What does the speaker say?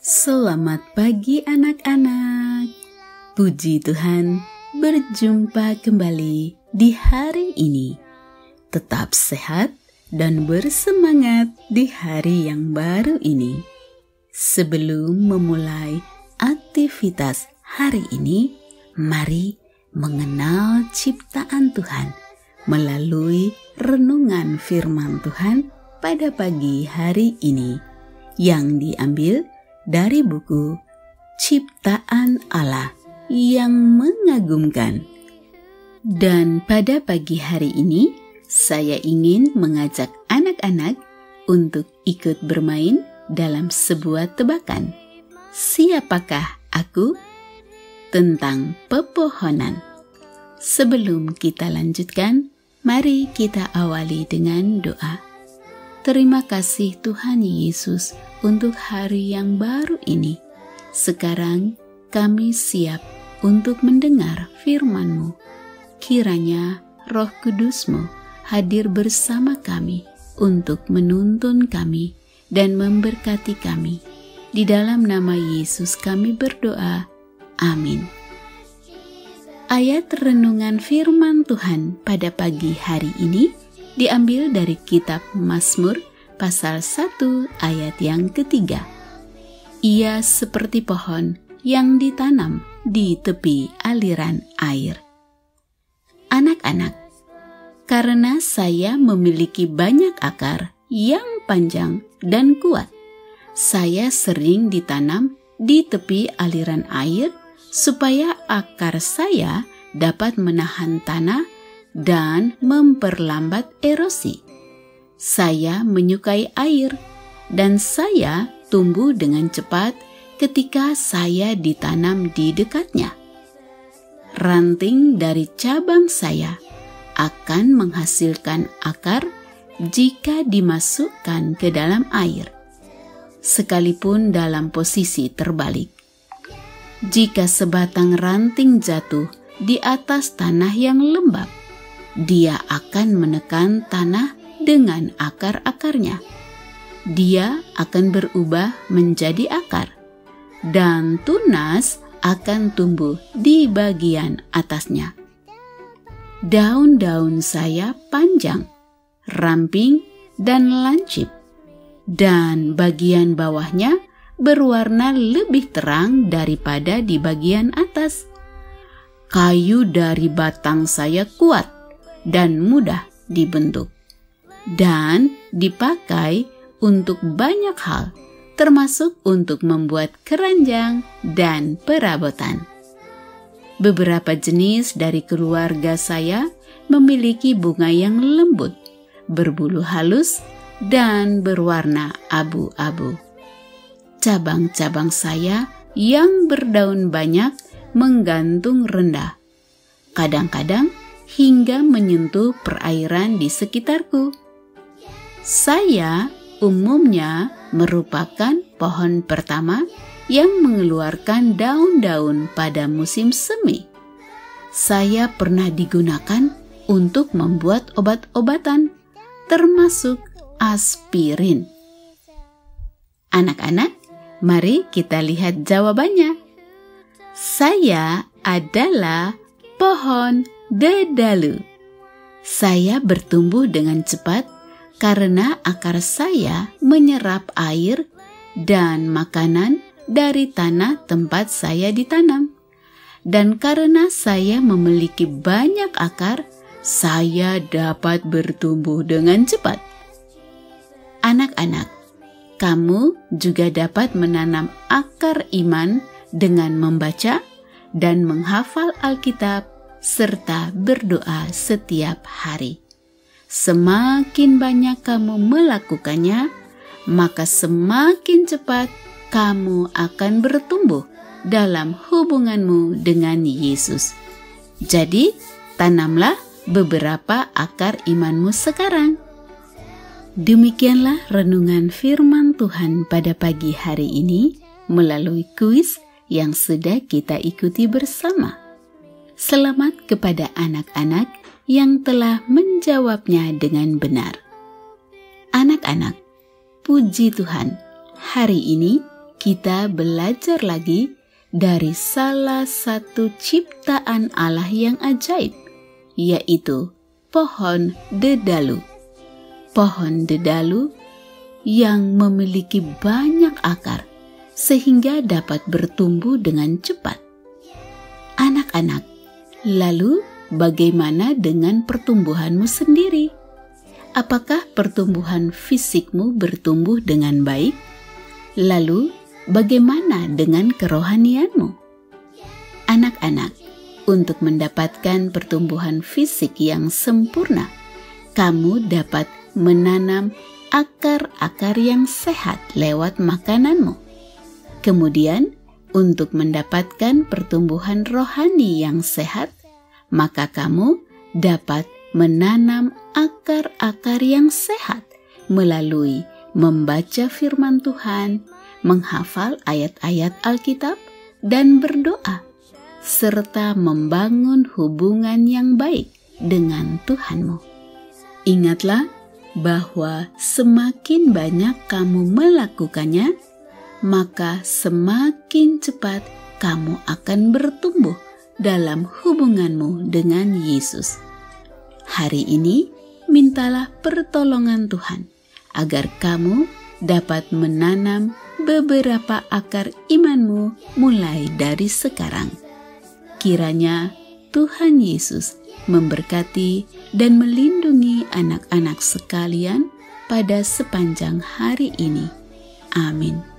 Selamat pagi anak-anak. Puji Tuhan, berjumpa kembali di hari ini. Tetap sehat dan bersemangat di hari yang baru ini. Sebelum memulai aktivitas hari ini, mari mengenal ciptaan Tuhan melalui renungan firman Tuhan pada pagi hari ini yang diambil dari buku Ciptaan Allah yang Mengagumkan. Dan pada pagi hari ini, saya ingin mengajak anak-anak untuk ikut bermain dalam sebuah tebakan. Siapakah aku? Tentang pepohonan. Sebelum kita lanjutkan, mari kita awali dengan doa. Terima kasih Tuhan Yesus untuk hari yang baru ini. Sekarang kami siap untuk mendengar firman-Mu. Kiranya Roh Kudus-Mu hadir bersama kami untuk menuntun kami dan memberkati kami. Di dalam nama Yesus kami berdoa. Amin. Ayat renungan firman Tuhan pada pagi hari ini diambil dari kitab Mazmur pasal 1 ayat yang ketiga. Ia seperti pohon yang ditanam di tepi aliran air. Anak-anak, karena saya memiliki banyak akar yang panjang dan kuat, saya sering ditanam di tepi aliran air supaya akar saya dapat menahan tanah dan memperlambat erosi. Saya menyukai air dan saya tumbuh dengan cepat ketika saya ditanam di dekatnya. Ranting dari cabang saya akan menghasilkan akar jika dimasukkan ke dalam air, sekalipun dalam posisi terbalik. Jika sebatang ranting jatuh di atas tanah yang lembab, dia akan menekan tanah dengan akar-akarnya. Dia akan berubah menjadi akar, dan tunas akan tumbuh di bagian atasnya. Daun-daun saya panjang, ramping, dan lancip, dan bagian bawahnya berwarna lebih terang daripada di bagian atas. Kayu dari batang saya kuat dan mudah dibentuk, dan dipakai untuk banyak hal, termasuk untuk membuat keranjang dan perabotan. Beberapa jenis dari keluarga saya memiliki bunga yang lembut, berbulu halus, dan berwarna abu-abu. Cabang-cabang saya yang berdaun banyak menggantung rendah, kadang-kadang hingga menyentuh perairan di sekitarku. Saya umumnya merupakan pohon pertama yang mengeluarkan daun-daun pada musim semi. Saya pernah digunakan untuk membuat obat-obatan, termasuk aspirin. Anak-anak, mari kita lihat jawabannya. Saya adalah pohon dedalu. Saya bertumbuh dengan cepat karena akar saya menyerap air dan makanan dari tanah tempat saya ditanam. Dan karena saya memiliki banyak akar, saya dapat bertumbuh dengan cepat. Anak-anak, kamu juga dapat menanam akar iman dengan membaca dan menghafal Alkitab serta berdoa setiap hari. Semakin banyak kamu melakukannya, maka semakin cepat kamu akan bertumbuh dalam hubunganmu dengan Yesus. Jadi, tanamlah beberapa akar imanmu sekarang. Demikianlah renungan firman Tuhan pada pagi hari ini melalui kuis yang sudah kita ikuti bersama. Selamat kepada anak-anak yang telah menjawabnya dengan benar. Anak-anak, puji Tuhan, hari ini kita belajar lagi dari salah satu ciptaan Allah yang ajaib, yaitu pohon dedalu. Pohon dedalu yang memiliki banyak akar sehingga dapat bertumbuh dengan cepat. Anak-anak, lalu bagaimana dengan pertumbuhanmu sendiri? Apakah pertumbuhan fisikmu bertumbuh dengan baik? Lalu, bagaimana dengan kerohanianmu? Anak-anak, untuk mendapatkan pertumbuhan fisik yang sempurna, kamu dapat menanam akar-akar yang sehat lewat makananmu. Kemudian, untuk mendapatkan pertumbuhan rohani yang sehat, maka kamu dapat menanam akar-akar yang sehat melalui membaca firman Tuhan, menghafal ayat-ayat Alkitab, dan berdoa, serta membangun hubungan yang baik dengan Tuhanmu. Ingatlah bahwa semakin banyak kamu melakukannya, maka semakin cepat kamu akan bertumbuh dalam hubunganmu dengan Yesus. Hari ini, mintalah pertolongan Tuhan agar kamu dapat menanam beberapa akar imanmu mulai dari sekarang. Kiranya Tuhan Yesus memberkati dan melindungi anak-anak sekalian pada sepanjang hari ini. Amin.